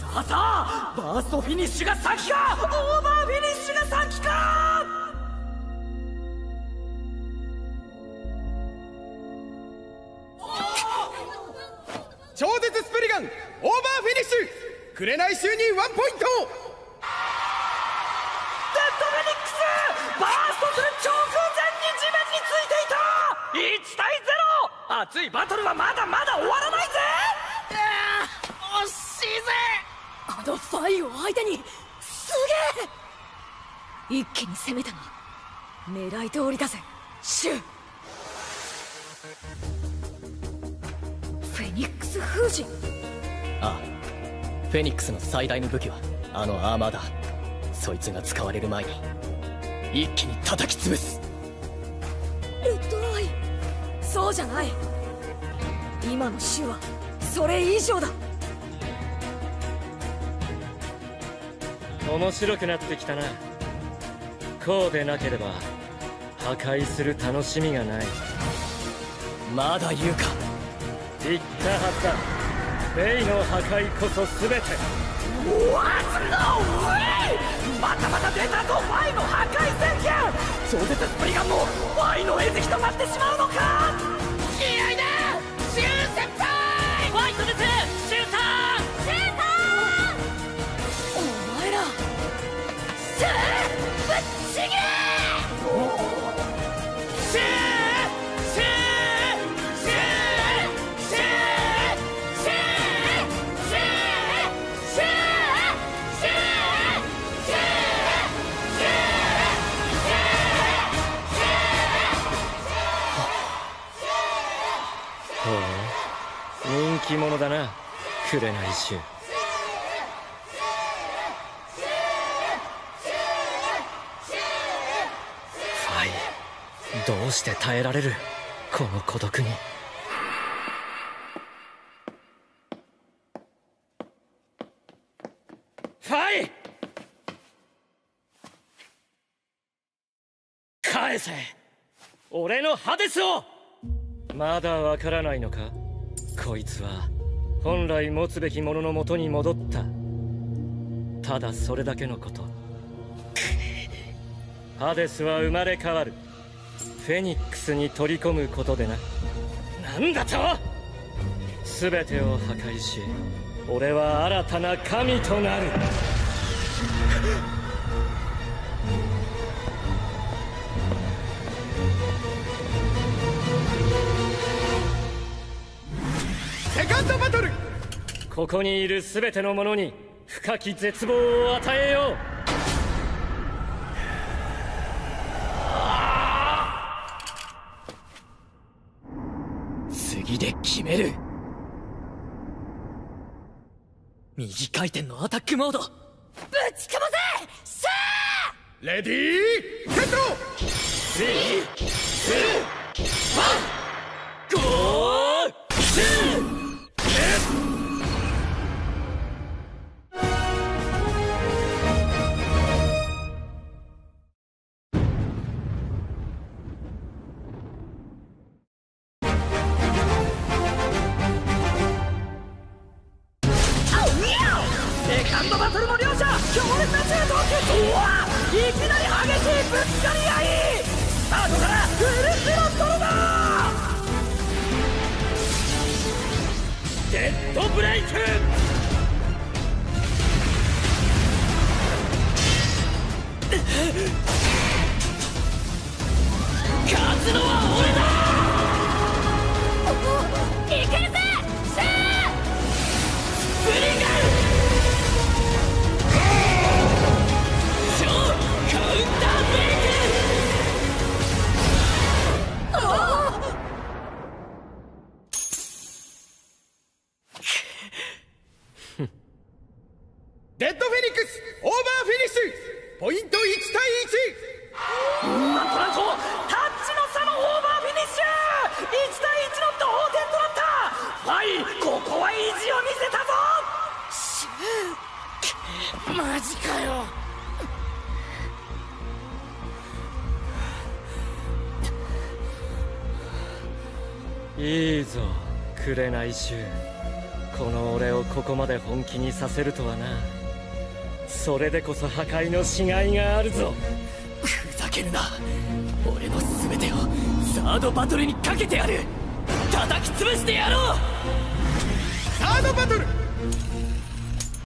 さあバーストフィニッシュが先かオーバーフィニッシュが先か。 超絶スプリガンオーバーフィニッシュ。紅収入1ポイント。デッドフェニックスバーストする直前に地面についていた。1対0。熱いバトルはまだまだ終わらないぜ。 惜しいぜ。あのファイを相手にすげえ。一気に攻めたな。狙い通りだぜシュ。フェニックス封じ。 ああ、フェニックスの最大の武器はあのアーマーだ。そいつが使われる前に一気に叩き潰す。 ルッドアイ、そうじゃない。今のシュはそれ以上だ。 面白くなってきたな。こうでなければ破壊する楽しみがない。 まだ言うか。 言ったはずだ。レイの破壊こそ全て。 What's no way！ またまた出たぞファイの破壊宣言。超絶スプリガンもファイの餌食となってしまうのか。気合いだシュウ先輩。ファイトですシュウさん。シュウさんお前らシュウぶっちぎれ。シュウ人気者だな紅衆。ファイ、どうして耐えられるこの孤独に。ファイ、返せ俺のハデスを。まだわからないのか。こいつは本来持つべきものの元に戻った。ただそれだけのこと。ハデスは生まれ変わる。フェニックスに取り込むことでな。なんだと。全てを破壊し俺は新たな神となる。 セカンドバトル。 ここにいる全ての者に深き絶望を与えよう。 次で決める。右回転のアタックモード。ぶちかませシャー。レディーセット。 3、2、1、ゴーシュー。 セカンドバトルの両者強烈なシュートを決定。いきなり激しいぶつかり合い。スタートからフルスロットルだ。 デッドブレイク。勝つのは俺だ。 いけるぜシュー。 スプリガン超カウンターブレイク。 デッドフェニックスオーバーフィニッシュ。ポイント1対1。 なんとなんとタッチの差のオーバーフィニッシュ。1対1の同点となった。ファイ、ここは意地を見せたぞ。シュー、マジかよ。 いいぞ紅衆。 この俺をここまで本気にさせるとはな。それでこそ破壊のしがいがあるぞ。 ふざけるな。俺の全てをサードバトルにかけてやる。叩き潰してやろう。 サードバトル